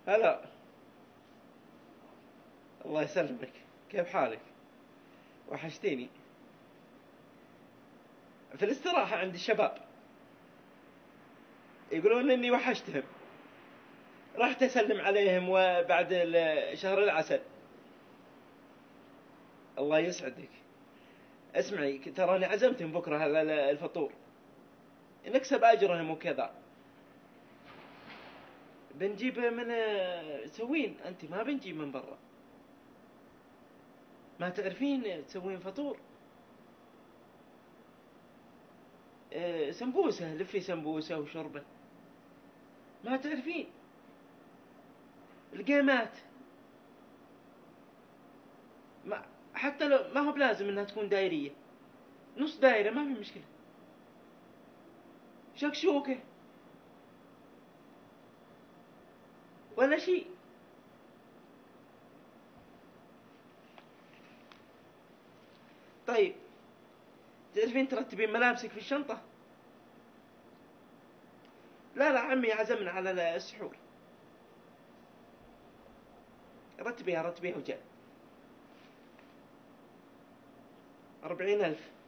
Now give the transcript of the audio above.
هلا. الله يسلمك. كيف حالك؟ وحشتيني. في الاستراحة عند الشباب يقولون اني وحشتهم. رحت اسلم عليهم وبعد شهر العسل. الله يسعدك. اسمعي، تراني عزمتهم بكرة على الفطور. نكسب اجرهم وكذا. بنجيب من سوين، انت ما بنجيب من برا. ما تعرفين تسوين فطور؟ سمبوسة، لفي سمبوسة وشربة. ما تعرفين؟ القيمات. ما حتى لو ما هو بلازم انها تكون دايرية، نص دايرة ما في مشكلة. شكشوكة ولا شيء. طيب، تعرفين ترتبين ملابسك في الشنطة؟ لا عمي عزمنا على السحور. رتبيها وجاء. 40,000.